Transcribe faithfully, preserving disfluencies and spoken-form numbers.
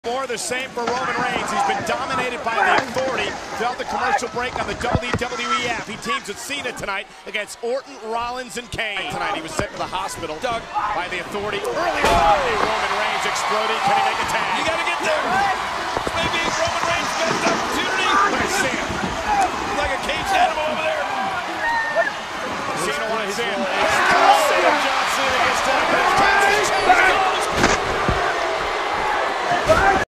More the same for Roman Reigns. He's been dominated by the Authority throughout the commercial break on the W W E app. He teams with Cena tonight against Orton, Rollins, and Kane. Tonight he was sent to the hospital Doug. by the Authority. Early on, Roman Reigns exploding. Can he make a tag? You gotta get there. Maybe Roman Reigns' best opportunity. Look at Cena. Like a caged animal over there. Cena wants in.